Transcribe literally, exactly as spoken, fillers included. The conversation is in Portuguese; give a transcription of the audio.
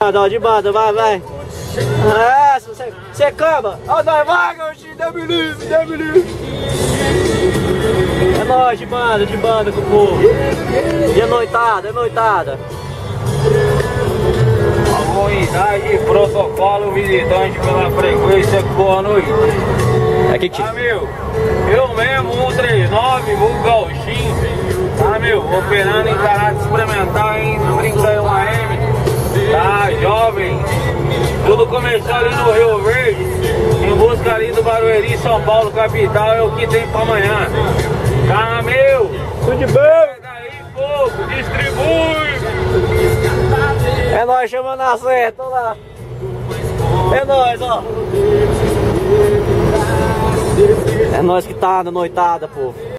Ó, de banda, vai, vai. É, você, você cama. Ó, nós vai, gauchinho, dá me livre, dá me livre. É nóis, de banda, de banda com o povo. E é noitada, é noitada. A unidade protocolo visitante pela frequência boa noite. Aqui que Tá, meu? Eu mesmo, um três nove, vulgo gauchinho. Tá, meu? Operando em caráter experimental em trinta e um A M. Tá, jovem. Tudo começou ali no Rio Verde, em busca ali do Barueri, São Paulo, capital, é o que tem pra amanhã. Tá, meu? tudo de bem. Daí, pouco, distribui. É nóis, chamando a certa, olha lá. É nóis, ó. É nóis que tá na noitada, pô.